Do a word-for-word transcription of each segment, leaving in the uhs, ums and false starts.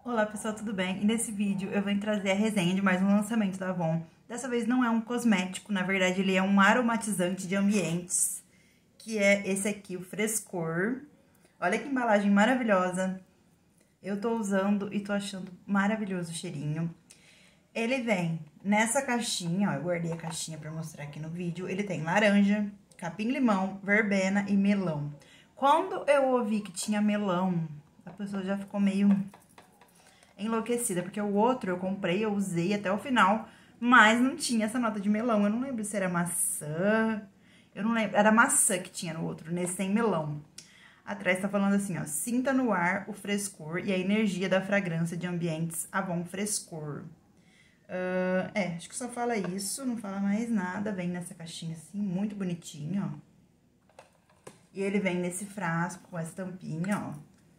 Olá pessoal, tudo bem? E nesse vídeo eu venho trazer a resenha de mais um lançamento da Avon. Dessa vez não é um cosmético, na verdade ele é um aromatizante de ambientes, que é esse aqui, o Frescor. Olha que embalagem maravilhosa. Eu tô usando e tô achando maravilhoso o cheirinho. Ele vem nessa caixinha, ó, eu guardei a caixinha pra mostrar aqui no vídeo. Ele tem laranja, capim-limão, verbena e melão. Quando eu ouvi que tinha melão, a pessoa já ficou meio enlouquecida, porque o outro eu comprei, eu usei até o final, mas não tinha essa nota de melão. Eu não lembro se era maçã, eu não lembro, era maçã que tinha no outro, nesse tem melão. Atrás tá falando assim, ó, sinta no ar o frescor e a energia da fragrância de ambientes Avon Frescor. Uh, é, acho que só fala isso, não fala mais nada, vem nessa caixinha assim, muito bonitinho, ó. E ele vem nesse frasco com essa tampinha, ó.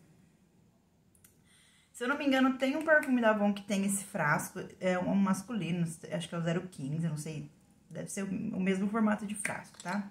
Se eu não me engano, tem um perfume da Avon que tem esse frasco, é um masculino, acho que é o zero quinze, não sei, deve ser o mesmo formato de frasco, tá?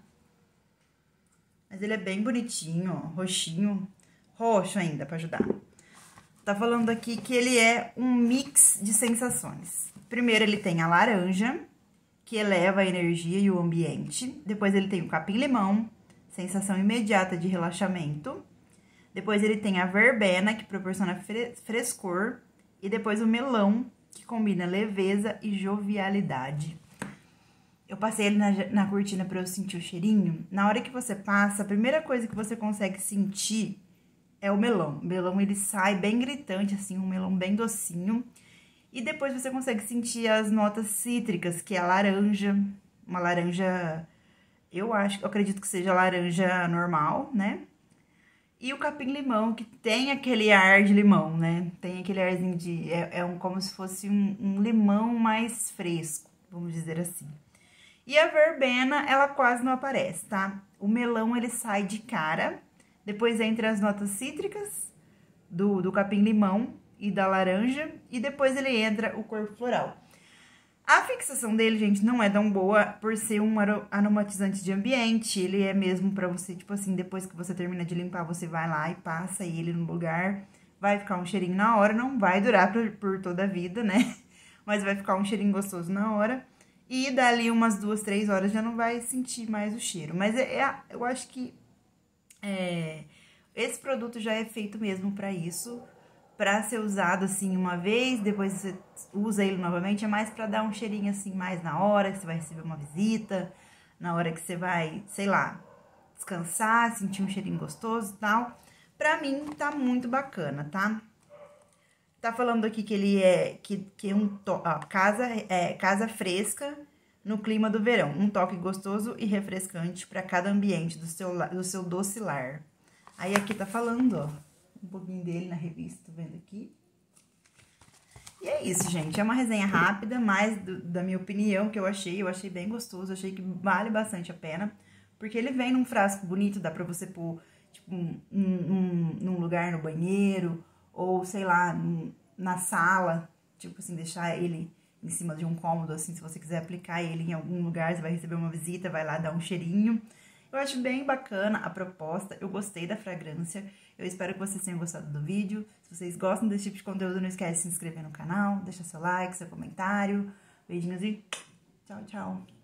Mas ele é bem bonitinho, ó, roxinho, roxo ainda, pra ajudar. Tá falando aqui que ele é um mix de sensações. Primeiro ele tem a laranja, que eleva a energia e o ambiente. Depois ele tem o capim-limão, sensação imediata de relaxamento. Depois ele tem a verbena, que proporciona frescor. E depois o melão, que combina leveza e jovialidade. Eu passei ele na, na cortina pra eu sentir o cheirinho. Na hora que você passa, a primeira coisa que você consegue sentir é o melão. O melão, ele sai bem gritante, assim, um melão bem docinho. E depois você consegue sentir as notas cítricas, que é a laranja. Uma laranja, eu acho, eu acredito que seja laranja normal, né? E o capim-limão, que tem aquele ar de limão, né? Tem aquele arzinho de... É, é um, como se fosse um, um limão mais fresco, vamos dizer assim. E a verbena, ela quase não aparece, tá? O melão, ele sai de cara, depois entra as notas cítricas do, do capim-limão e da laranja, e depois ele entra o corpo floral. A fixação dele, gente, não é tão boa por ser um aromatizante de ambiente. Ele é mesmo pra você, tipo assim, depois que você termina de limpar, você vai lá e passa ele no lugar. Vai ficar um cheirinho na hora, não vai durar por, por toda a vida, né? Mas vai ficar um cheirinho gostoso na hora. E dali umas duas, três horas já não vai sentir mais o cheiro. Mas é, é, eu acho que é, esse produto já é feito mesmo pra isso. Pra ser usado assim uma vez, depois você usa ele novamente, é mais pra dar um cheirinho assim mais na hora que você vai receber uma visita, na hora que você vai, sei lá, descansar, sentir um cheirinho gostoso e tal. Pra mim tá muito bacana, tá? Tá falando aqui que ele é, que, que é um, ó, casa, é, casa fresca no clima do verão, um toque gostoso e refrescante pra cada ambiente do seu, do seu doce lar. Aí aqui tá falando, ó, um pouquinho dele na revista, tô vendo aqui. E é isso, gente. É uma resenha rápida, mas do, da minha opinião, que eu achei, eu achei bem gostoso, achei que vale bastante a pena. Porque ele vem num frasco bonito, dá pra você pôr, tipo, um, um, num lugar no banheiro, ou, sei lá, num, na sala, tipo assim, deixar ele em cima de um cômodo, assim, se você quiser aplicar ele em algum lugar, você vai receber uma visita, vai lá dar um cheirinho. Eu acho bem bacana a proposta, eu gostei da fragrância, eu espero que vocês tenham gostado do vídeo. Se vocês gostam desse tipo de conteúdo, não esquece de se inscrever no canal, deixar seu like, seu comentário. Beijinhos e tchau, tchau!